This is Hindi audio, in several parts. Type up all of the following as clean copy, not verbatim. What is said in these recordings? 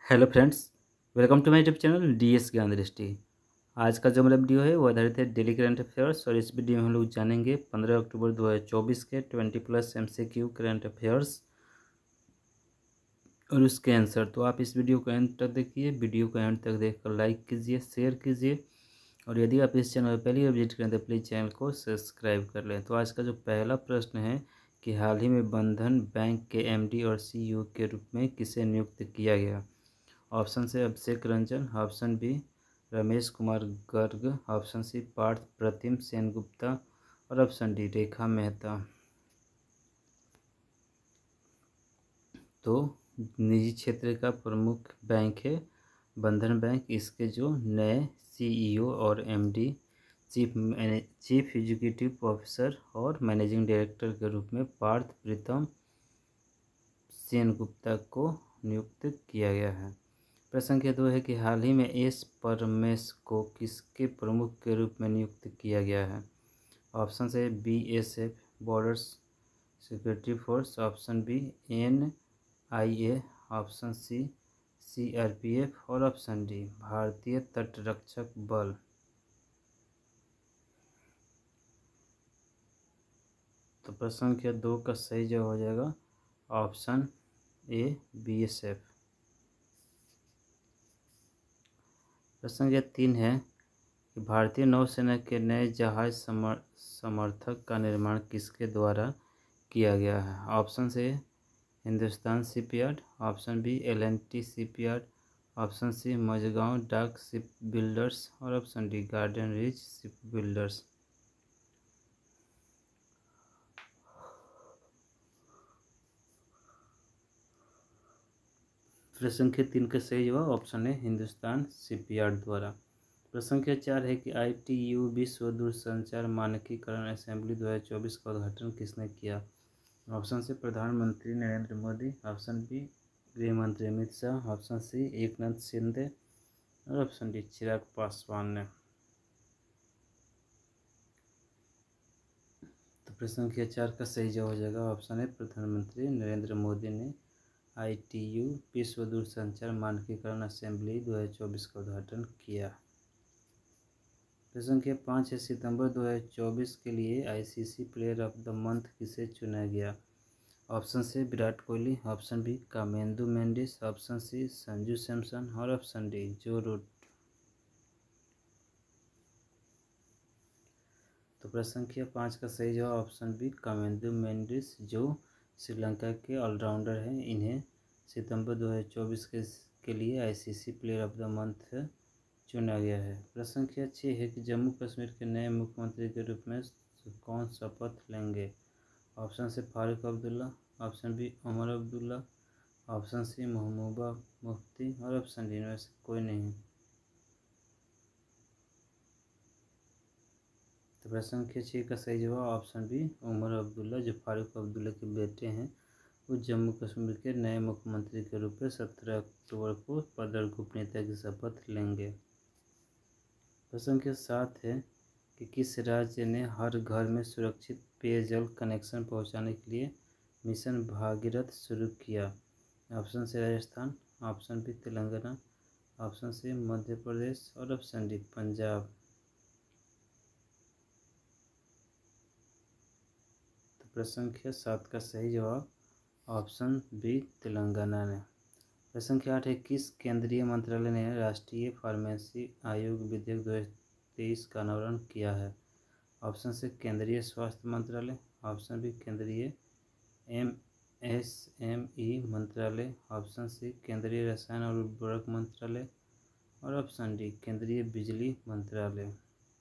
Hello friends, welcome to my YouTube channel DS Gyan Drishti. आज का जो मेरा वीडियो है वो आधारित है डेली करंट अफेयर्स और इस वीडियो में हम लोग जानेंगे 15 अक्टूबर 2024 के 20+ MCQ करंट अफेयर्स और उसके आंसर। तो आप इस वीडियो को एंड तक देखिए, वीडियो को एंड तक देखकर लाइक कीजिए, शेयर कीजिए और यदि आप इस चैनल पर पहली बार विजिट करें तो प्लीज़ चैनल को सब्सक्राइब कर लें। तो आज का जो पहला प्रश्न है कि हाल ही में बंधन बैंक के MD और CEO के रूप में किसे नियुक्त किया गया। ऑप्शन से Abhishek Ranjan, option B Ramesh Kumar Garg, option C Parth Pratim Sengupta और ऑप्शन डी रेखा मेहता। तो निजी क्षेत्र का प्रमुख बैंक है बंधन बैंक। इसके जो नए CEO और MD चीफ एग्जीक्यूटिव ऑफिसर और मैनेजिंग डायरेक्टर के रूप में पार्थ प्रीतम सेनगुप्ता को नियुक्त किया गया है। प्रश्न संख्या 2 है कि हाल ही में एस परमेश को किसके प्रमुख के रूप में नियुक्त किया गया है। ऑप्शन से BSF borders security force, option B NIA, option C CRPF और ऑप्शन डी भारतीय तटरक्षक बल। तो प्रश्न संख्या 2 का सही जवाब हो जाएगा ऑप्शन ए BSF। प्रश्न संख्या 3 है कि भारतीय नौसेना के नए जहाज समर्थक का निर्माण किसके द्वारा किया गया है। Option A Hindustan shipyard, option B L&T shipyard, option C Mazagaon dock ship builders और option D garden reach ship builders. प्रश्न संख्या 3 का सही जवाब ऑप्शन है हिंदुस्तान शिपयार्ड द्वारा। प्रश्न संख्या 4 है कि ITU विश्व दूरसंचार मानकीकरण असेंबली 2024 का उद्घाटन किसने किया। ऑप्शन से प्रधानमंत्री नरेंद्र मोदी, ऑप्शन बी गृह मंत्री अमित शाह, ऑप्शन सी एकनाथ शिंदे और ऑप्शन डी चिराग पासवान ने। तो प्रश्न संख्या 4 का सही जवाब हो जाएगा ऑप्शन है प्रधानमंत्री नरेंद्र मोदी ने ITU विश्व दूरसंचार मानकीकरण असेंबली 2024 का उद्घाटन किया। प्रश्न संख्या 5 है सितंबर 2024 के लिए ICC player of the month किसे चुना गया। ऑप्शन से Virat Kohli, option B Kamindu Mendis, option C Sanju Samson और ऑप्शन डी जो रूट। तो प्रश्न संख्या 5 का सही जवाब ऑप्शन बी कामेंदु मेंडिस जो श्रीलंका के ऑलराउंडर हैं। इन्हें सितंबर 2024 के लिए ICC player of the month चुना गया है। प्रश्न संख्या 6 है कि जम्मू कश्मीर के नए मुख्यमंत्री के रूप में कौन शपथ लेंगे। ऑप्शन से Farooq Abdullah, option B Omar Abdullah, option C Mehbooba Mufti और ऑप्शन डी इनमें से कोई नहीं। तो प्रश्न संख्या 6 का सही जवाब ऑप्शन बी उमर अब्दुल्ला जो फारूक अब्दुल्ला के बेटे हैं वो जम्मू कश्मीर के नए मुख्यमंत्री के रूप में 17 अक्टूबर को पद और गोपनीयता की शपथ लेंगे। प्रश्न संख्या 7 है कि किस राज्य ने हर घर में सुरक्षित पेयजल कनेक्शन पहुंचाने के लिए मिशन भागीरथ शुरू किया। ऑप्शन से Rajasthan, option B Telangana, option C Madhya Pradesh और ऑप्शन डी पंजाब। तो प्रश्न संख्या 7 का सही जवाब ऑप्शन बी तेलंगाना ने। प्रश्न संख्या 8 है किस केंद्रीय मंत्रालय ने राष्ट्रीय फार्मेसी आयोग विधेयक 2023 का अनावरण किया है। ऑप्शन से केंद्रीय स्वास्थ्य मंत्रालय, ऑप्शन बी केंद्रीय MSME मंत्रालय, ऑप्शन सी केंद्रीय रसायन और उर्वरक मंत्रालय और ऑप्शन डी केंद्रीय बिजली मंत्रालय।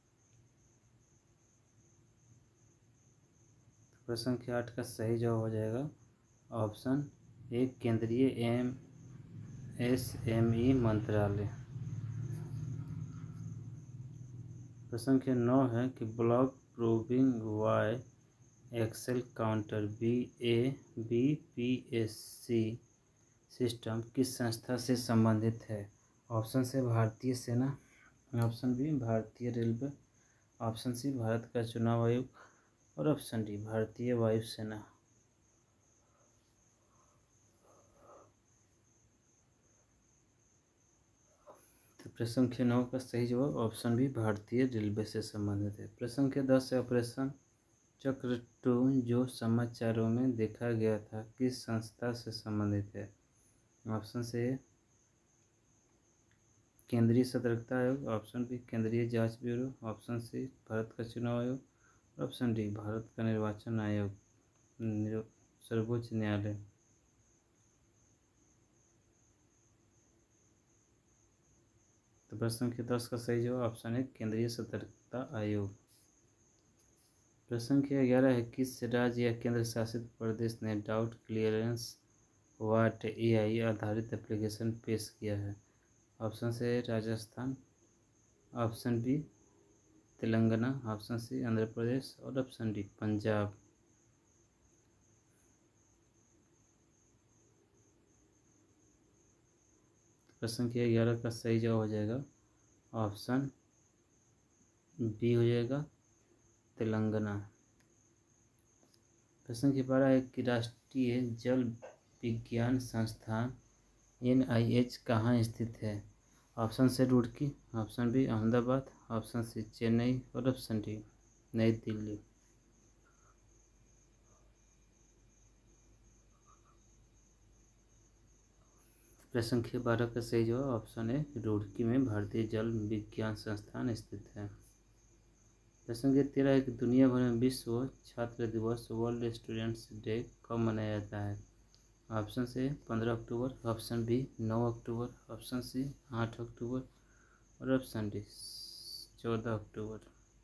प्रश्न संख्या 8 का सही जवाब हो जाएगा ऑप्शन ए केंद्रीय MSME मंत्रालय। प्रश्न संख्या 9 है कि block proving by axle counter BABPSC system किस संस्था से संबंधित है। ऑप्शन से भारतीय सेना, ऑप्शन बी भारतीय रेलवे, ऑप्शन सी भारत का चुनाव आयोग और ऑप्शन डी भारतीय वायुसेना। प्रश्न संख्या 9 का सही जवाब ऑप्शन बी भारतीय रेलवे से संबंधित है। प्रश्न संख्या 10 है ऑपरेशन चक्र 2 जो समाचारों में देखा गया था किस संस्था से संबंधित है। ऑप्शन से केंद्रीय सतर्कता आयोग, ऑप्शन बी केंद्रीय जांच ब्यूरो, ऑप्शन सी भारत का चुनाव आयोग, ऑप्शन डी भारत का निर्वाचन आयोग सर्वोच्च न्यायालय। तो प्रश्न संख्या 10 का सही जवाब ऑप्शन है केंद्रीय सतर्कता आयोग। प्रश्न संख्या 11 है किस राज्य या केंद्र शासित प्रदेश ने डाउट क्लियरेंस वाट AI आधारित एप्लीकेशन पेश किया है। ऑप्शन से Rajasthan, option B Telangana, option C Andhra Pradesh और ऑप्शन डी पंजाब। प्रश्न संख्या 11 का सही जवाब हो जाएगा ऑप्शन बी हो जाएगा तेलंगाना। प्रश्न संख्या 12 है कि राष्ट्रीय जल विज्ञान संस्थान NIH कहाँ स्थित है। ऑप्शन से Roorkee, option B Ahmedabad, option C Chennai और ऑप्शन डी नई दिल्ली। प्रश्न संख्या 12 का सही जवाब ऑप्शन है रुड़की में भारतीय जल विज्ञान संस्थान स्थित है। प्रश्न संख्या 13 है कि दुनिया भर में विश्व छात्र दिवस वर्ल्ड स्टूडेंट्स डे कब मनाया जाता है। ऑप्शन से 15 अक्टूबर, ऑप्शन बी 9 अक्टूबर, ऑप्शन सी 8 अक्टूबर और ऑप्शन डी 14 अक्टूबर।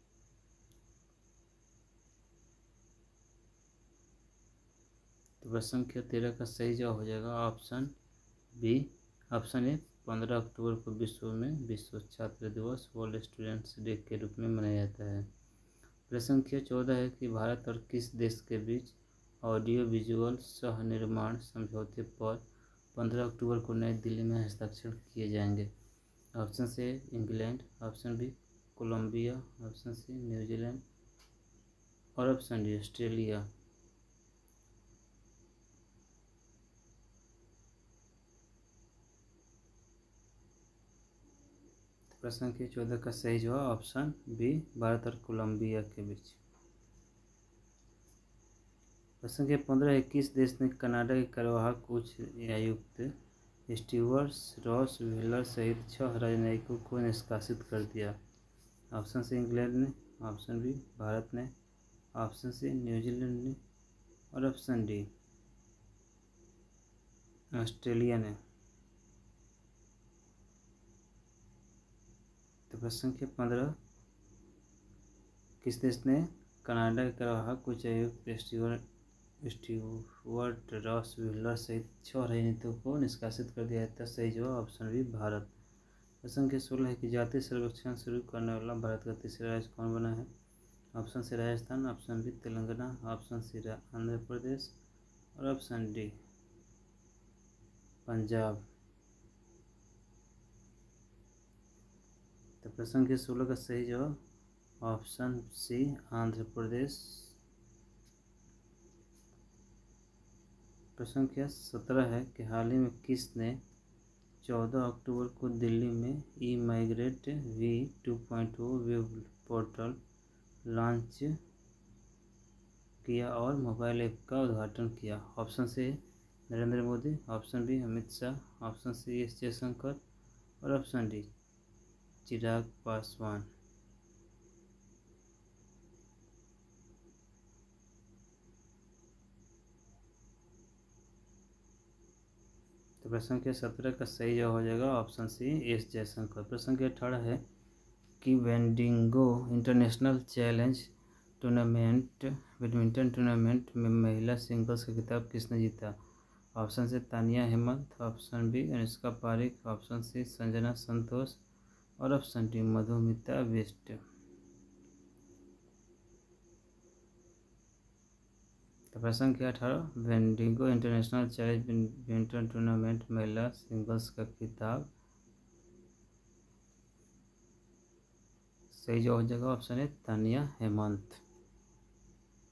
तो प्रश्न संख्या 13 का सही जवाब हो जाएगा ऑप्शन बी, ऑप्शन ए 15 अक्टूबर को विश्व छात्र दिवस वर्ल्ड स्टूडेंट्स डे के रूप में मनाया जाता है। प्रश्न संख्या 14 है कि भारत और किस देश के बीच ऑडियो विजुअल सह निर्माण समझौते पर 15 अक्टूबर को नई दिल्ली में हस्ताक्षर किए जाएंगे। ऑप्शन से England, option B Colombia, option C New Zealand और ऑप्शन डी ऑस्ट्रेलिया। प्रश्न संख्या 14 का सही जवाब ऑप्शन बी भारत और कोलंबिया के बीच। प्रश्न संख्या 15 है किस देश ने कनाडा के कार्यवाहक उच्च न्यायायुक्त स्टीवर्ट रॉस व्हीलर सहित 6 राजनयिकों को निष्कासित कर दिया। ऑप्शन से इंग्लैंड ने, ऑप्शन बी भारत ने, ऑप्शन सी न्यूजीलैंड ने और ऑप्शन डी ऑस्ट्रेलिया ने। तो प्रश्न संख्या 15 किस देश ने कनाडा के कार्यवाहक उच्चायुक्त स्टीवर्ट रॉस व्हीलर सहित 6 राजनीतिकों को निष्कासित कर दिया है। सही जवाब ऑप्शन बी भारत। प्रश्न संख्या 16 है कि जातीय सर्वेक्षण शुरू करने वाला भारत का तीसरा राज्य कौन बना है। ऑप्शन से Rajasthan, option B Telangana, option C Andhra Pradesh और ऑप्शन डी पंजाब। तो प्रश्न संख्या 16 का सही जवाब ऑप्शन सी आंध्र प्रदेश। प्रश्न संख्या 17 है कि हाल ही में किसने 14 अक्टूबर को दिल्ली में ई-माइग्रेट V2.0 वेब पोर्टल लॉन्च किया और मोबाइल ऐप का उद्घाटन किया। ऑप्शन से Narendra Modi, option B Amit Shah, option C S Jaishankar और ऑप्शन डी चिराग पासवान। तो प्रश्न संख्या 17 का सही जवाब हो जाएगा ऑप्शन सी S जयशंकर। प्रश्न संख्या 18 है कि Bendigo international challenge tournament badminton tournament में महिला सिंगल्स का खिताब किसने जीता। ऑप्शन से Tanya Hemanth, option B Anushka Parikh, option C Sanjana Santosh और ऑप्शन डी मधुमिता बिष्ट। तो प्रश्न संख्या 18 Bendigo international challenge badminton tournament महिला सिंगल्स का खिताब सही जवाब हो जाएगा ऑप्शन है तानिया हेमंत।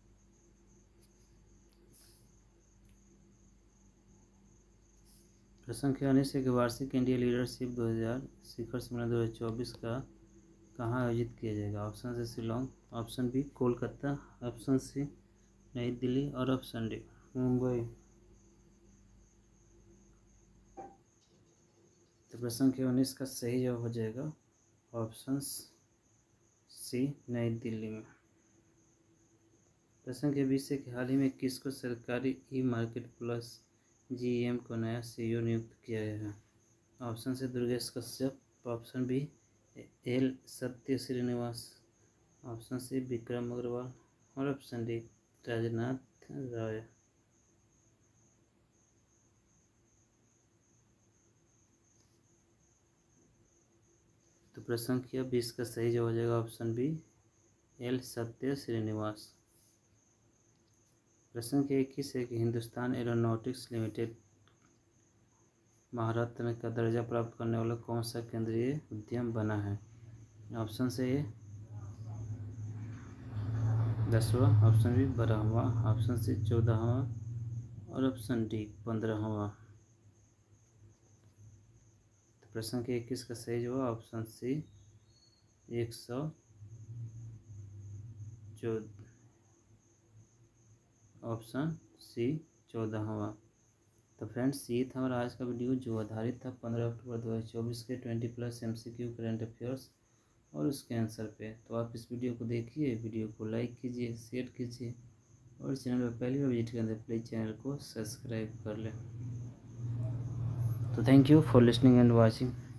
प्रश्न प्रश्न संख्या 19 है कि वार्षिक इंडिया लीडरशिप 2000 शिखर सम्मेलन 2024 का कहाँ आयोजित किया जाएगा। ऑप्शन से Shillong, option B Kolkata, option C Nai Delhi और ऑप्शन डी मुंबई। तो प्रश्न संख्या 19 का सही जवाब हो जाएगा ऑप्शन सी नई दिल्ली में। प्रश्न संख्या 20 है कि हाल ही में किसको सरकारी ई मार्केट प्लस GEM को नया CEO नियुक्त किया गया है। ऑप्शन से Durgesh Kashyap, option B L Satya Srinivas, option C Vikram Agarwal और ऑप्शन डी राजनाथ राय। तो प्रश्न संख्या 20 का सही जवाब हो जाएगा option B L Satya Srinivas. प्रश्न संख्या 21 है कि हिंदुस्तान एरोनॉटिक्स लिमिटेड महारत्न का दर्जा प्राप्त करने वाला कौन सा केंद्रीय उद्यम बना है। ऑप्शन से ए 10वां, ऑप्शन बी 12वां, ऑप्शन सी 14वां और ऑप्शन डी 15वां। तो प्रश्न संख्या 21 का सही जवाब ऑप्शन सी 114, ऑप्शन सी 14वां। तो फ्रेंड्स ये था हमारा आज का वीडियो जो आधारित था 15 अक्टूबर 2024 के 20+ MCQ करंट अफेयर्स और उसके आंसर पे। तो आप इस वीडियो को देखिए, वीडियो को लाइक कीजिए, शेयर कीजिए और चैनल पर पहली बार विजिट करें तो प्लीज़ चैनल को सब्सक्राइब कर लें। तो thank you for listening and watching.